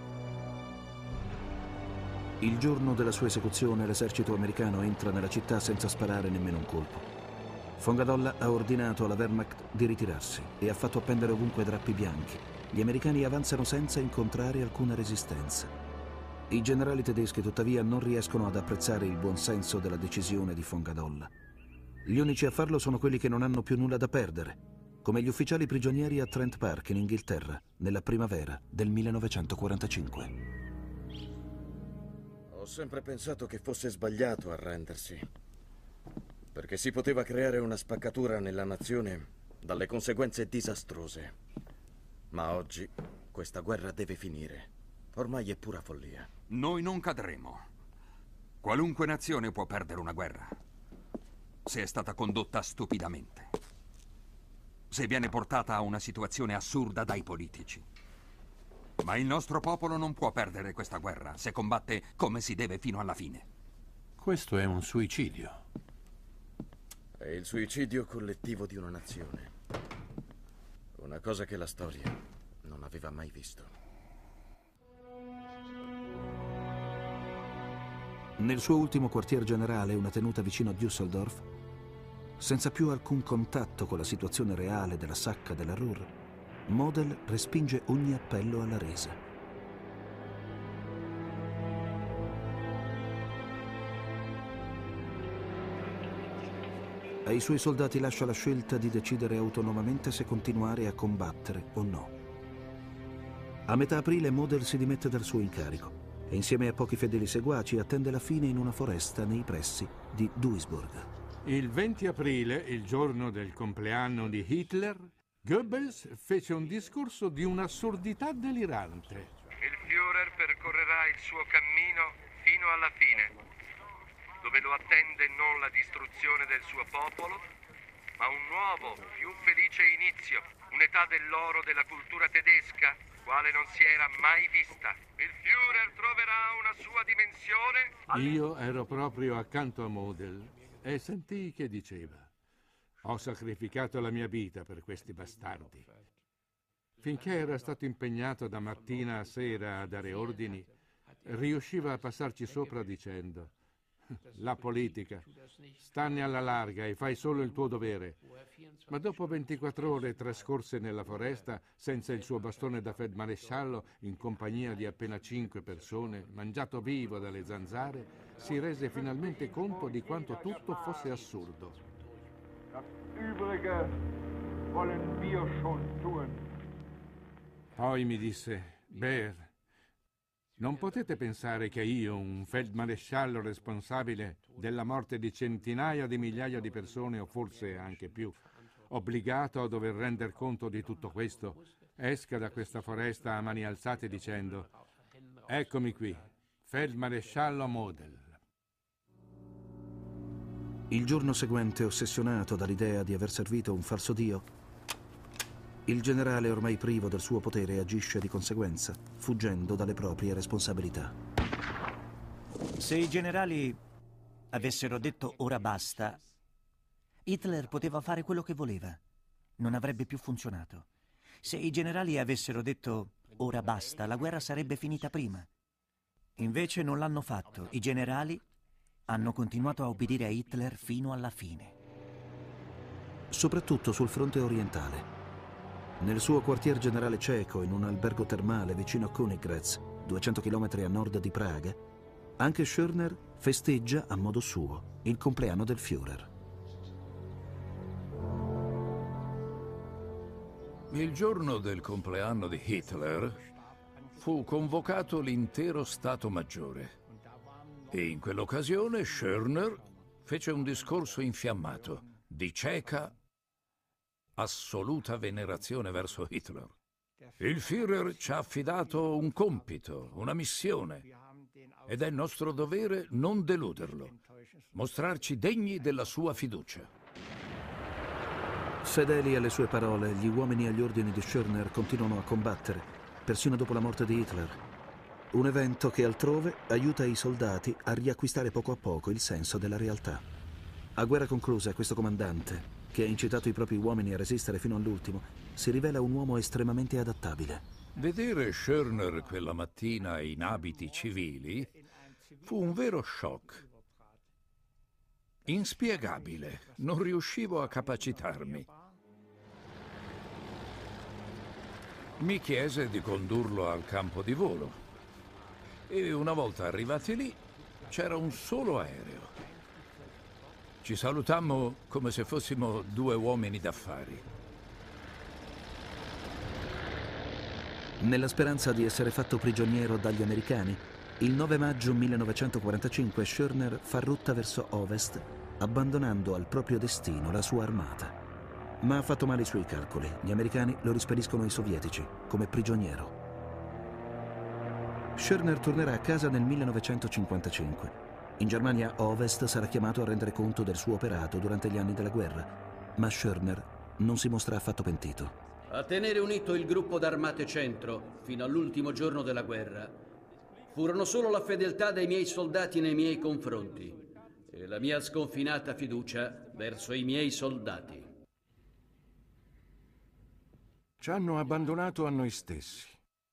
Il giorno della sua esecuzione l'esercito americano entra nella città senza sparare nemmeno un colpo. Von Gadol ha ordinato alla Wehrmacht di ritirarsi e ha fatto appendere ovunque drappi bianchi. Gli americani avanzano senza incontrare alcuna resistenza. I generali tedeschi tuttavia non riescono ad apprezzare il buonsenso della decisione di von Gadol. Gli unici a farlo sono quelli che non hanno più nulla da perdere, come gli ufficiali prigionieri a Trent Park in Inghilterra nella primavera del millenovecentoquarantacinque. Ho sempre pensato che fosse sbagliato arrendersi, perché si poteva creare una spaccatura nella nazione dalle conseguenze disastrose. Ma oggi questa guerra deve finire. Ormai è pura follia. Noi non cadremo. Qualunque nazione può perdere una guerra, se è stata condotta stupidamente, se viene portata a una situazione assurda dai politici. Ma il nostro popolo non può perdere questa guerra se combatte come si deve fino alla fine. Questo è un suicidio. È il suicidio collettivo di una nazione. Una cosa che la storia non aveva mai visto. Nel suo ultimo quartier generale, una tenuta vicino a Düsseldorf, senza più alcun contatto con la situazione reale della sacca della Ruhr, Model respinge ogni appello alla resa. Ai suoi soldati lascia la scelta di decidere autonomamente se continuare a combattere o no. A metà aprile Model si dimette dal suo incarico e insieme a pochi fedeli seguaci attende la fine in una foresta nei pressi di Duisburg. Il venti aprile, il giorno del compleanno di Hitler, Goebbels fece un discorso di un'assurdità delirante. Il Führer percorrerà il suo cammino fino alla fine, dove lo attende non la distruzione del suo popolo, ma un nuovo, più felice inizio, un'età dell'oro della cultura tedesca, quale non si era mai vista. Il Führer troverà una sua dimensione. Io ero proprio accanto a Model e sentii che diceva: ho sacrificato la mia vita per questi bastardi. Finché era stato impegnato da mattina a sera a dare ordini, riusciva a passarci sopra dicendo: la politica, stanne alla larga e fai solo il tuo dovere. Ma dopo ventiquattro ore trascorse nella foresta, senza il suo bastone da feldmaresciallo, in compagnia di appena cinque persone, mangiato vivo dalle zanzare, si rese finalmente conto di quanto tutto fosse assurdo. Poi mi disse: Beer, non potete pensare che io, un feldmaresciallo responsabile della morte di centinaia di migliaia di persone, o forse anche più, obbligato a dover render conto di tutto questo, esca da questa foresta a mani alzate dicendo: eccomi qui, Feldmaresciallo Model. Il giorno seguente, ossessionato dall'idea di aver servito un falso dio, il generale, ormai privo del suo potere, agisce di conseguenza, fuggendo dalle proprie responsabilità. Se i generali avessero detto ora basta, Hitler poteva fare quello che voleva. Non avrebbe più funzionato. Se i generali avessero detto ora basta, la guerra sarebbe finita prima. Invece non l'hanno fatto. I generali hanno continuato a obbedire a Hitler fino alla fine. Soprattutto sul fronte orientale. Nel suo quartier generale ceco, in un albergo termale vicino a Königgrätz, duecento chilometri a nord di Praga, anche Schörner festeggia a modo suo il compleanno del Führer. Il giorno del compleanno di Hitler fu convocato l'intero Stato Maggiore e in quell'occasione Schörner fece un discorso infiammato di cieca assoluta venerazione verso Hitler. Il Führer ci ha affidato un compito, una missione, ed è nostro dovere non deluderlo, mostrarci degni della sua fiducia. Fedeli alle sue parole, gli uomini agli ordini di Schörner continuano a combattere, persino dopo la morte di Hitler. Un evento che altrove aiuta i soldati a riacquistare poco a poco il senso della realtà. A guerra conclusa, questo comandante, che ha incitato i propri uomini a resistere fino all'ultimo, si rivela un uomo estremamente adattabile. Vedere Schörner quella mattina in abiti civili fu un vero shock. Inspiegabile, non riuscivo a capacitarmi. Mi chiese di condurlo al campo di volo e una volta arrivati lì c'era un solo aereo. Ci salutammo come se fossimo due uomini d'affari. Nella speranza di essere fatto prigioniero dagli americani, il nove maggio millenovecentoquarantacinque Schörner fa rotta verso ovest, abbandonando al proprio destino la sua armata. Ma ha fatto male i suoi calcoli. Gli americani lo rispediscono ai sovietici come prigioniero. Schörner tornerà a casa nel millenovecentocinquantacinque. In Germania Ovest sarà chiamato a rendere conto del suo operato durante gli anni della guerra, ma Schörner non si mostra affatto pentito. A tenere unito il gruppo d'armate centro fino all'ultimo giorno della guerra furono solo la fedeltà dei miei soldati nei miei confronti e la mia sconfinata fiducia verso i miei soldati. Ci hanno abbandonato a noi stessi.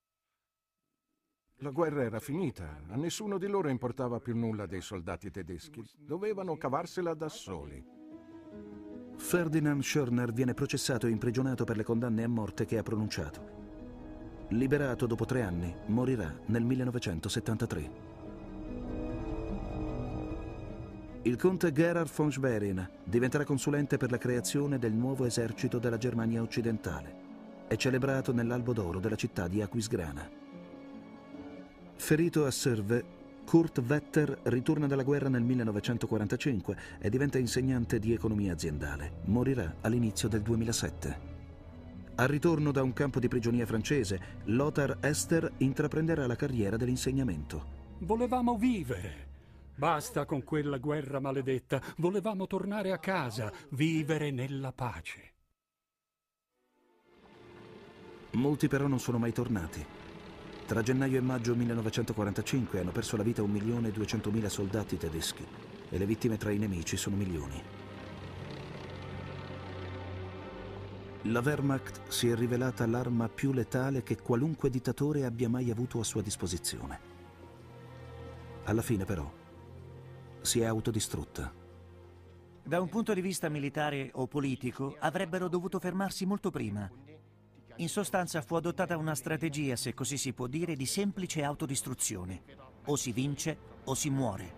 La guerra era finita, a nessuno di loro importava più nulla dei soldati tedeschi. Dovevano cavarsela da soli. Ferdinand Schörner viene processato e imprigionato per le condanne a morte che ha pronunciato. Liberato dopo tre anni, morirà nel millenovecentosettantatré. Il conte Gerhard von Schwerin diventerà consulente per la creazione del nuovo esercito della Germania occidentale. È celebrato nell'albo d'oro della città di Aquisgrana. Ferito a Sörve, Kurt Wetter ritorna dalla guerra nel millenovecentoquarantacinque e diventa insegnante di economia aziendale. Morirà all'inizio del duemilasette. Al ritorno da un campo di prigionia francese, Lothar Ester intraprenderà la carriera dell'insegnamento. Volevamo vivere. Basta con quella guerra maledetta. Volevamo tornare a casa, vivere nella pace. Molti però non sono mai tornati. Tra gennaio e maggio millenovecentoquarantacinque hanno perso la vita un milione e duecentomila soldati tedeschi e le vittime tra i nemici sono milioni. La Wehrmacht si è rivelata l'arma più letale che qualunque dittatore abbia mai avuto a sua disposizione. Alla fine però si è autodistrutta. Da un punto di vista militare o politico avrebbero dovuto fermarsi molto prima. In sostanza fu adottata una strategia, se così si può dire, di semplice autodistruzione. O si vince o si muore.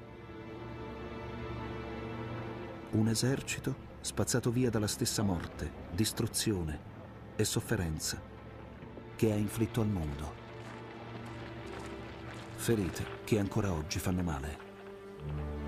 Un esercito spazzato via dalla stessa morte, distruzione e sofferenza che ha inflitto al mondo. Ferite che ancora oggi fanno male.